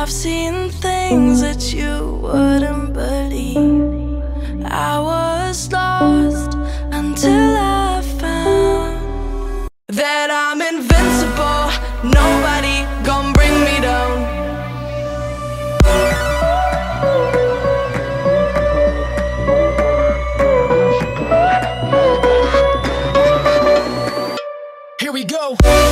I've seen things that you wouldn't believe. I was lost until I found that I'm invincible. Nobody gon' bring me down. Here we go.